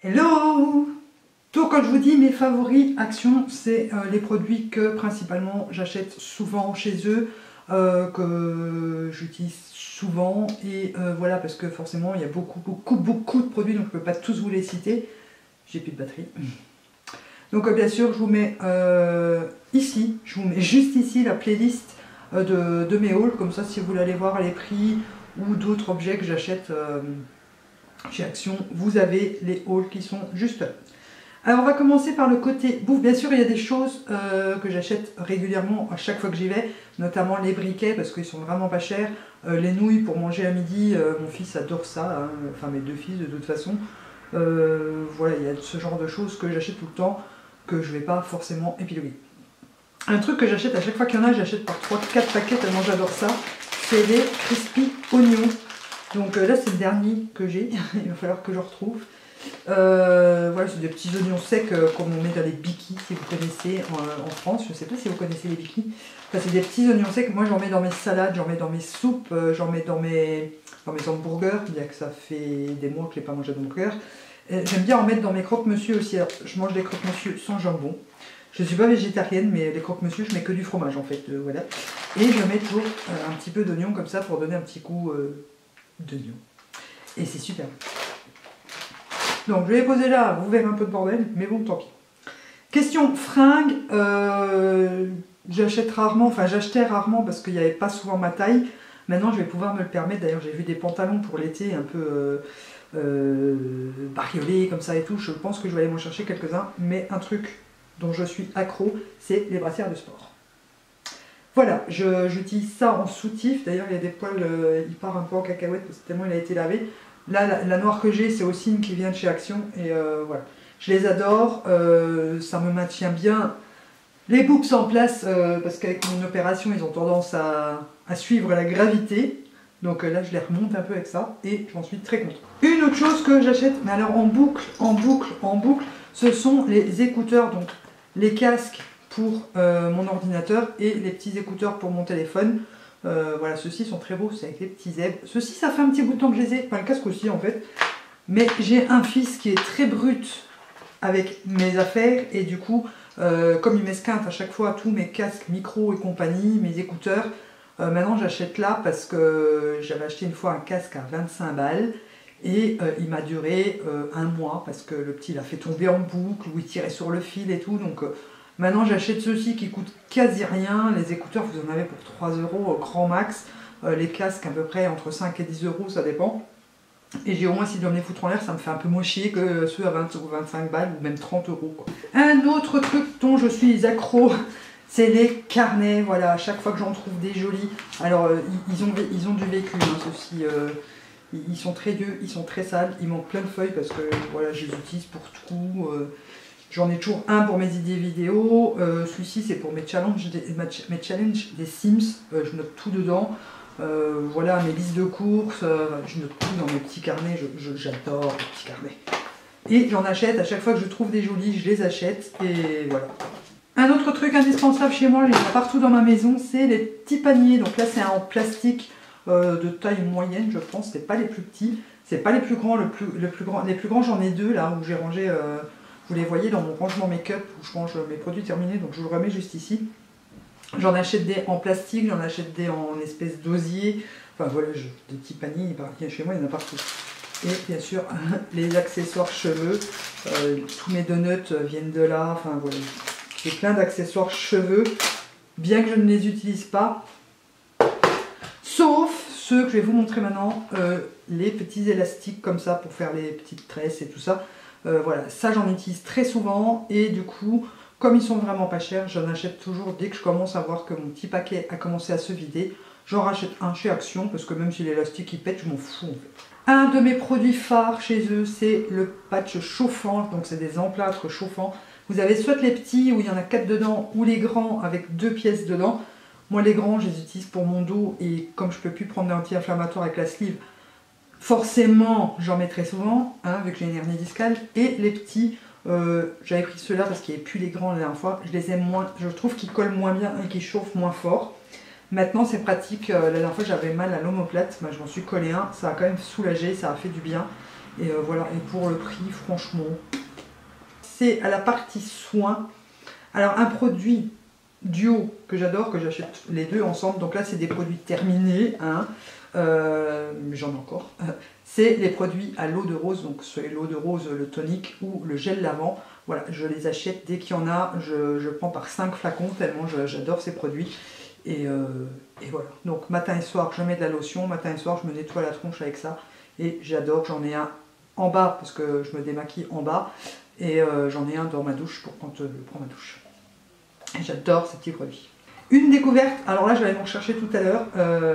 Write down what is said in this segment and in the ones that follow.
Hello! Donc quand je vous dis mes favoris Action, c'est les produits que principalement j'achète souvent chez eux, que j'utilise souvent et voilà, parce que forcément il y a beaucoup de produits, donc je ne peux pas tous vous les citer. J'ai plus de batterie. Donc bien sûr je vous mets ici, je vous mets juste ici la playlist de mes hauls, comme ça si vous voulez aller voir les prix ou d'autres objets que j'achète chez Action, vous avez les hauls qui sont juste là. Alors on va commencer par le côté bouffe. Bien sûr il y a des choses que j'achète régulièrement à chaque fois que j'y vais, notamment les briquets parce qu'ils sont vraiment pas chers, les nouilles pour manger à midi, mon fils adore ça, hein, enfin mes deux fils de toute façon. Voilà, il y a ce genre de choses que j'achète tout le temps, que je vais pas forcément épiloguer. Un truc que j'achète à chaque fois qu'il y en a, j'achète par 3-4 paquets tellement j'adore ça, c'est les crispy oignons. Donc là c'est le dernier que j'ai, il va falloir que je retrouve. Voilà, c'est des petits oignons secs comme on met dans les bikis, si vous connaissez en France. Je ne sais pas si vous connaissez les bikis. Enfin, c'est des petits oignons secs. Moi, j'en mets dans mes salades, j'en mets dans mes soupes, j'en mets dans mes hamburgers, bien que ça fait des mois que je n'ai pas mangé d'hamburger. J'aime bien en mettre dans mes croque-monsieur aussi. Alors, je mange des croque-monsieur sans jambon. Je ne suis pas végétarienne, mais les croque-monsieur, je mets que du fromage en fait. Voilà. Et je mets toujours un petit peu d'oignon comme ça pour donner un petit coup d'oignon. Et c'est super. Donc je vais les poser là, vous verrez un peu de bordel, mais bon, tant pis. Question fringues, j'achète rarement, enfin j'achetais rarement parce qu'il n'y avait pas souvent ma taille. Maintenant je vais pouvoir me le permettre, d'ailleurs j'ai vu des pantalons pour l'été un peu bariolés comme ça et tout. Je pense que je vais aller m'en chercher quelques-uns, mais un truc dont je suis accro, c'est les brassières de sport. Voilà, j'utilise ça en soutif, d'ailleurs il y a des poils, il part un peu en cacahuète parce que tellement il a été lavé. Là, la noire que j'ai, c'est aussi une qui vient de chez Action. Et voilà. Je les adore. Ça me maintient bien les boobs en place. Parce qu'avec mon opération, ils ont tendance à suivre la gravité. Donc là, je les remonte un peu avec ça. Et j'en suis très contente. Une autre chose que j'achète, mais alors en boucle, ce sont les écouteurs. Donc les casques pour mon ordinateur et les petits écouteurs pour mon téléphone. Voilà, ceux-ci sont très beaux, c'est avec les petits zèbres. Ceux-ci, ça fait un petit bout de temps que je les ai, enfin le casque aussi en fait. Mais j'ai un fils qui est très brut avec mes affaires et du coup, comme il m'esquinte à chaque fois tous mes casques, micros et compagnie, mes écouteurs, maintenant j'achète là parce que j'avais acheté une fois un casque à 25 balles et il m'a duré un mois parce que le petit l'a fait tomber en boucle ou il tirait sur le fil et tout, donc... Maintenant j'achète ceux-ci qui coûtent quasi rien, les écouteurs vous en avez pour 3 € au grand max, les casques à peu près entre 5 et 10 €, ça dépend. Et j'ai au moins, s'ils doivent me les foutre en l'air, ça me fait un peu moins chier que ceux à 20 ou 25 balles ou même 30 € quoi. Un autre truc dont je suis accro, c'est les carnets, voilà, à chaque fois que j'en trouve des jolis. Alors ils ont du vécu, hein, ceux-ci, ils sont très vieux, ils sont très sales, ils manquent plein de feuilles parce que voilà, je les utilise pour tout. J'en ai toujours un pour mes idées vidéo, celui-ci c'est pour mes challenges des Sims, je note tout dedans. Voilà mes listes de courses, je note tout dans mes petits carnets, j'adore les petits carnets. Et j'en achète, à chaque fois que je trouve des jolis, je les achète et voilà. Un autre truc indispensable chez moi, il y en a partout dans ma maison, c'est les petits paniers. Donc là c'est en plastique de taille moyenne je pense, c'est pas les plus petits, c'est pas les plus grands, les plus grands j'en ai deux là où j'ai rangé... Vous les voyez dans mon rangement make-up où je range mes produits terminés, donc je vous le remets juste ici. J'en achète des en plastique, j'en achète des en espèce d'osier. Enfin voilà, des petits paniers, chez moi il y en a partout. Et bien sûr, les accessoires cheveux, tous mes donuts viennent de là. Enfin voilà, j'ai plein d'accessoires cheveux, bien que je ne les utilise pas. Sauf ceux que je vais vous montrer maintenant, les petits élastiques comme ça pour faire les petites tresses et tout ça. Voilà, ça j'en utilise très souvent et du coup, comme ils sont vraiment pas chers, j'en achète toujours dès que je commence à voir que mon petit paquet a commencé à se vider. J'en rachète un chez Action parce que même si l'élastique il pète, je m'en fous en fait. Un de mes produits phares chez eux, c'est le patch chauffant, donc c'est des emplâtres chauffants. Vous avez soit les petits où il y en a 4 dedans ou les grands avec 2 pièces dedans. Moi les grands, je les utilise pour mon dos et comme je peux plus prendre d'anti-inflammatoire avec la sleeve, forcément, j'en mets très souvent, hein, vu que j'ai une hernie discale. Et les petits, j'avais pris ceux-là parce qu'il n'y avait plus les grands la dernière fois. Je les aime moins, je trouve qu'ils collent moins bien et qu'ils chauffent moins fort. Maintenant, c'est pratique. La dernière fois, j'avais mal à l'omoplate. Bah, je m'en suis collé un. Ça a quand même soulagé, ça a fait du bien. Et voilà, et pour le prix, franchement, c'est à la partie soins. Alors un produit duo que j'adore, que j'achète les deux ensemble, donc là c'est des produits terminés, hein. J'en ai encore. C'est les produits à l'eau de rose, donc c'est l'eau de rose, le tonique ou le gel lavant. Voilà, je les achète dès qu'il y en a, je prends par 5 flacons tellement j'adore ces produits. Et voilà, donc matin et soir je mets de la lotion, matin et soir je me nettoie la tronche avec ça. Et j'adore, j'en ai un en bas parce que je me démaquille en bas. Et j'en ai un dans ma douche pour quand je prends ma douche. J'adore ces petits produits. Une découverte, alors là je vais aller m'en chercher tout à l'heure,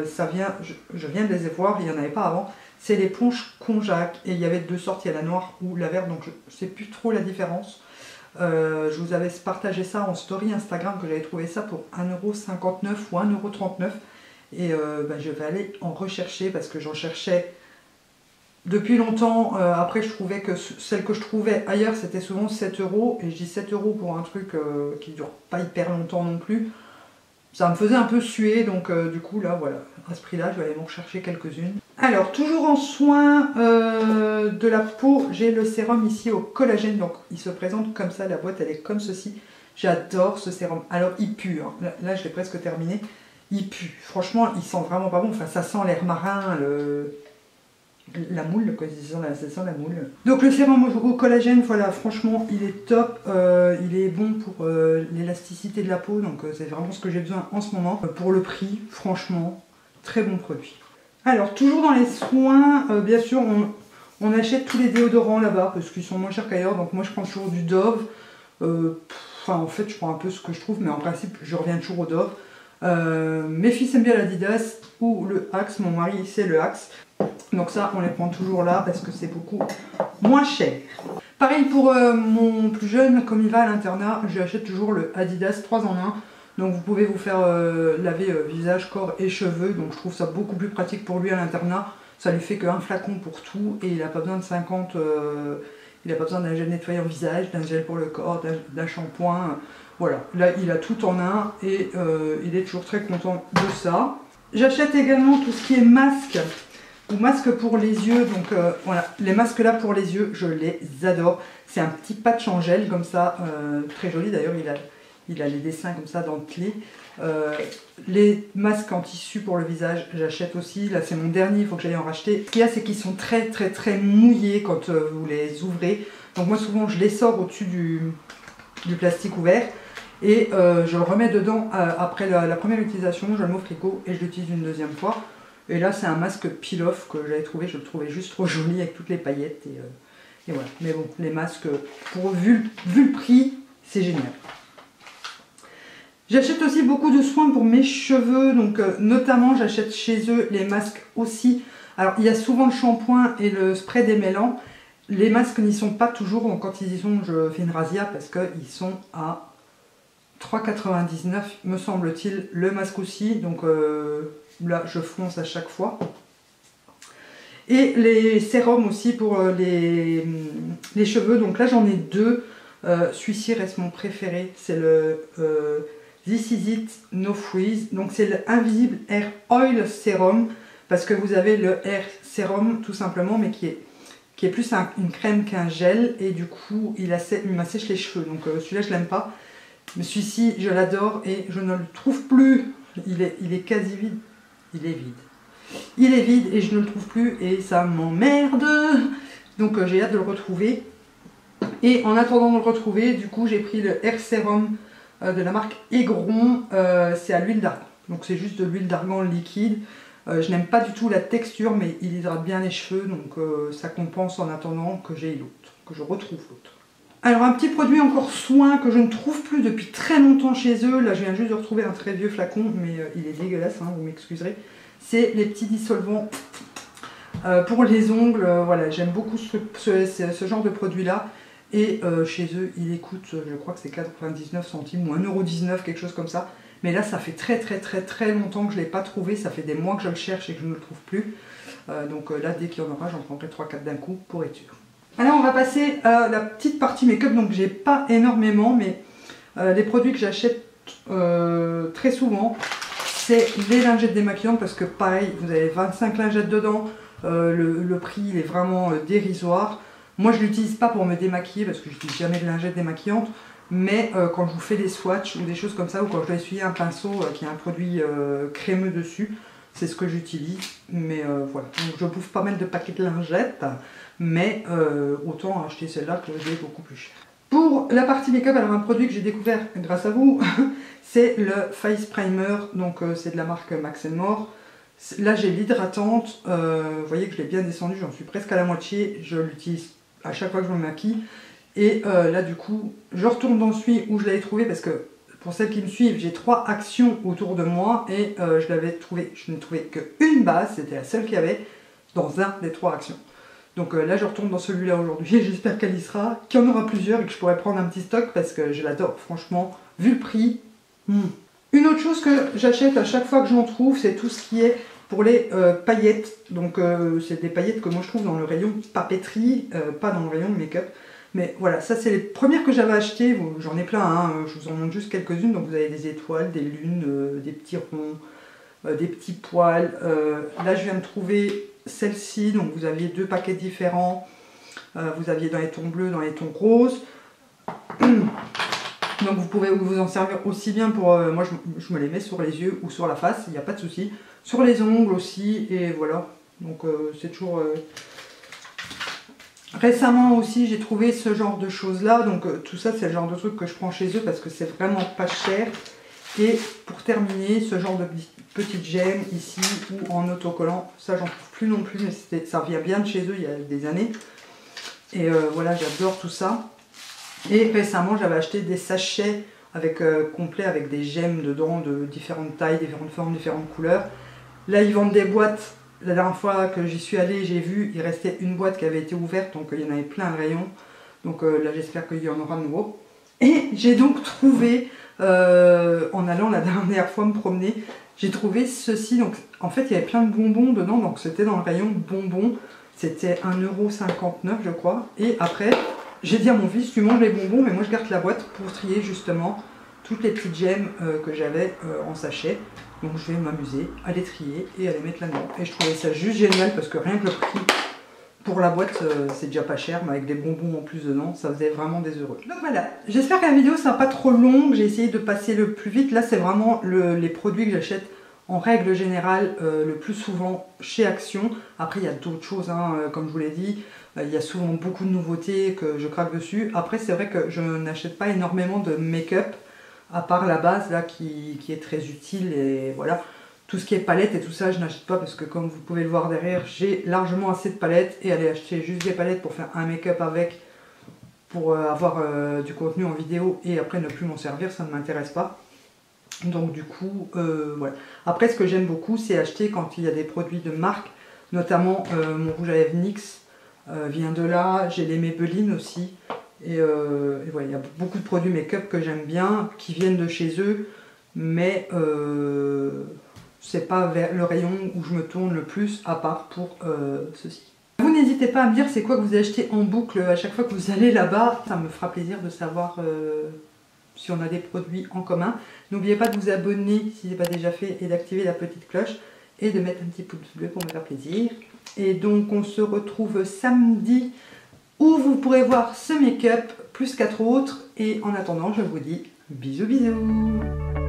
je viens de les voir, il n'y en avait pas avant, c'est l'éponge Konjac, et il y avait deux sortes, il y a la noire ou la verte, donc je ne sais plus trop la différence. Je vous avais partagé ça en story Instagram, que j'avais trouvé ça pour 1,59 € ou 1,39 €, et je vais aller en rechercher, parce que j'en cherchais depuis longtemps. Après je trouvais que celle que je trouvais ailleurs c'était souvent 7 €, et je dis 7 € pour un truc qui ne dure pas hyper longtemps non plus. Ça me faisait un peu suer, donc du coup là voilà, à ce prix là je vais aller m'en chercher quelques-unes. Alors toujours en soins de la peau, j'ai le sérum ici au collagène, donc il se présente comme ça, la boîte elle est comme ceci. J'adore ce sérum, alors il pue, hein. Là je l'ai presque terminé, il pue, franchement il sent vraiment pas bon, enfin ça sent l'air marin, la moule, quoi, ça sent la moule. Donc le sérum au collagène, voilà, franchement il est top, il est bon pour l'élasticité de la peau, donc c'est vraiment ce que j'ai besoin en ce moment. Pour le prix, franchement, très bon produit. Alors toujours dans les soins, bien sûr on achète tous les déodorants là-bas parce qu'ils sont moins chers qu'ailleurs, donc moi je prends toujours du Dove. Enfin en fait je prends un peu ce que je trouve, mais en principe je reviens toujours au Dove. Mes fils aiment bien l'Adidas ou le Axe, mon mari c'est le Axe. Donc ça on les prend toujours là parce que c'est beaucoup moins cher. Pareil pour mon plus jeune, comme il va à l'internat, j'achète toujours le Adidas 3 en 1. Donc vous pouvez vous faire laver visage, corps et cheveux. Donc je trouve ça beaucoup plus pratique pour lui à l'internat. Ça lui fait qu'un flacon pour tout et il n'a pas besoin de 50. Il n'a pas besoin d'un gel nettoyant visage, d'un gel pour le corps, d'un shampoing. Voilà, là il a tout en un et il est toujours très content de ça. J'achète également tout ce qui est masque ou masque pour les yeux. Donc voilà, les masques là pour les yeux, je les adore. C'est un petit patch en gel comme ça, très joli d'ailleurs, il a les dessins comme ça dentelés. Les masques en tissu pour le visage, j'achète aussi. Là c'est mon dernier, il faut que j'aille en racheter. Ce qu'il y a, c'est qu'ils sont très mouillés quand vous les ouvrez. Donc moi souvent je les sors au-dessus du plastique ouvert. Et je le remets dedans après la première utilisation, je le mets au frigo et je l'utilise une deuxième fois. Et là c'est un masque peel-off que j'avais trouvé, je le trouvais juste trop joli avec toutes les paillettes. Et voilà, mais bon, les masques, vu le prix, c'est génial. J'achète aussi beaucoup de soins pour mes cheveux, donc notamment j'achète chez eux les masques aussi. Alors il y a souvent le shampoing et le spray démêlant. Les masques n'y sont pas toujours, donc quand ils y sont je fais une razzia parce qu'ils sont à 3,99 me semble-t-il. Le masque aussi, donc là je fonce à chaque fois. Et les sérums aussi pour les cheveux, donc là j'en ai deux. Celui-ci reste mon préféré, c'est le This Is It No Freeze. Donc c'est le Invisible Hair Oil Serum, parce que vous avez le Hair Serum tout simplement, mais qui est plus une crème qu'un gel, et du coup il m'assèche les cheveux. Donc celui-là je l'aime pas, mais celui-ci je l'adore et je ne le trouve plus. Il est quasi vide, il est vide. Il est vide et je ne le trouve plus et ça m'emmerde. Donc j'ai hâte de le retrouver. Et en attendant de le retrouver, du coup j'ai pris le Hair Serum de la marque Aigron. C'est à l'huile d'argan. Donc c'est juste de l'huile d'argan liquide. Je n'aime pas du tout la texture, mais il hydrate bien les cheveux. Donc ça compense en attendant que j'ai l'autre, que je retrouve l'autre. Alors un petit produit encore soin que je ne trouve plus depuis très longtemps chez eux. Là je viens juste de retrouver un très vieux flacon, mais il est dégueulasse, hein, vous m'excuserez. C'est les petits dissolvants pour les ongles. Voilà, j'aime beaucoup ce genre de produit là. Et chez eux il coûte, je crois que c'est 99 centimes ou 1,19 €, quelque chose comme ça. Mais là ça fait très longtemps que je ne l'ai pas trouvé. Ça fait des mois que je le cherche et que je ne le trouve plus. Donc là dès qu'il y en aura, j'en prendrai 3-4 d'un coup pour être sûr. Alors on va passer à la petite partie make-up. Donc j'ai pas énormément, mais les produits que j'achète très souvent, c'est les lingettes démaquillantes, parce que pareil, vous avez 25 lingettes dedans. Le prix il est vraiment dérisoire. Moi je l'utilise pas pour me démaquiller parce que je n'utilise jamais de lingette démaquillante, mais quand je vous fais des swatchs ou des choses comme ça, ou quand je dois essuyer un pinceau qui a un produit crémeux dessus, c'est ce que j'utilise. Mais voilà, donc je bouffe pas mal de paquets de lingettes, mais autant acheter celle-là que j'ai beaucoup plus cher. Pour la partie make-up, alors un produit que j'ai découvert grâce à vous, c'est le Face Primer, donc c'est de la marque Max & More. Là j'ai l'hydratante, vous voyez que je l'ai bien descendu, j'en suis presque à la moitié, je l'utilise à chaque fois que je me maquille. Et là du coup, je retourne dans celui où je l'avais trouvé parce que pour celles qui me suivent, j'ai 3 actions autour de moi et je n'ai trouvé qu'une base, c'était la seule qu'il y avait dans un des 3 actions. Donc là je retourne dans celui-là aujourd'hui et j'espère qu'elle y sera, qu'il y en aura plusieurs et que je pourrai prendre un petit stock parce que je l'adore franchement, vu le prix. Une autre chose que j'achète à chaque fois que j'en trouve, c'est tout ce qui est pour les paillettes. Donc c'est des paillettes que moi je trouve dans le rayon papeterie, pas dans le rayon make-up. Mais voilà, ça c'est les premières que j'avais achetées, j'en ai plein, hein, je vous en montre juste quelques-unes. Donc vous avez des étoiles, des lunes, des petits ronds, des petits poils. Là je viens de trouver celle-ci, donc vous aviez 2 paquets différents. Vous aviez dans les tons bleus, dans les tons roses. Donc vous pouvez vous en servir aussi bien pour... moi je me les mets sur les yeux ou sur la face, il n'y a pas de souci. Sur les ongles aussi, et voilà. Donc c'est toujours... Récemment aussi j'ai trouvé ce genre de choses là, donc tout ça c'est le genre de truc que je prends chez eux parce que c'est vraiment pas cher. Et pour terminer, ce genre de petites gemmes ici ou en autocollant, ça j'en trouve plus non plus, mais ça revient bien de chez eux il y a des années. Et voilà, j'adore tout ça. Et récemment j'avais acheté des sachets avec, complets avec des gemmes dedans de différentes tailles, différentes formes, différentes couleurs. Là ils vendent des boîtes. La dernière fois que j'y suis allée, j'ai vu, il restait une boîte qui avait été ouverte, donc il y en avait plein le rayon. Donc là j'espère qu'il y en aura de nouveau. Et j'ai donc trouvé, en allant la dernière fois me promener, j'ai trouvé ceci. Donc en fait il y avait plein de bonbons dedans, donc c'était dans le rayon bonbons. C'était 1,59 € je crois. Et après, j'ai dit à mon fils, tu manges les bonbons, mais moi je garde la boîte pour trier justement toutes les petites gemmes que j'avais en sachet. Donc je vais m'amuser à les trier et à les mettre là-dedans. Et je trouvais ça juste génial parce que rien que le prix pour la boîte, c'est déjà pas cher, mais avec des bonbons en plus dedans, ça faisait vraiment des heureux. Donc voilà, j'espère que la vidéo sera pas trop longue, j'ai essayé de passer le plus vite. Là c'est vraiment les produits que j'achète en règle générale le plus souvent chez Action. Après il y a d'autres choses, hein, comme je vous l'ai dit, il y a souvent beaucoup de nouveautés que je craque dessus. Après c'est vrai que je n'achète pas énormément de make-up, à part la base là qui est très utile, et voilà. Tout ce qui est palette et tout ça, je n'achète pas parce que comme vous pouvez le voir derrière, j'ai largement assez de palettes, et aller acheter juste des palettes pour faire un make-up avec, pour avoir du contenu en vidéo et après ne plus m'en servir, ça ne m'intéresse pas. Donc du coup, voilà. Après ce que j'aime beaucoup, c'est acheter quand il y a des produits de marque, notamment mon rouge à lèvres NYX vient de là, j'ai les Maybelline aussi. Et voilà, il y a beaucoup de produits make-up que j'aime bien, qui viennent de chez eux, mais c'est pas vers le rayon où je me tourne le plus, à part pour ceci. Vous n'hésitez pas à me dire c'est quoi que vous achetez en boucle à chaque fois que vous allez là-bas, ça me fera plaisir de savoir si on a des produits en commun. N'oubliez pas de vous abonner si ce n'est pas déjà fait et d'activer la petite cloche et de mettre un petit pouce bleu pour me faire plaisir. Et donc on se retrouve samedi où vous pourrez voir ce make-up plus 4 autres. Et en attendant, je vous dis bisous bisous.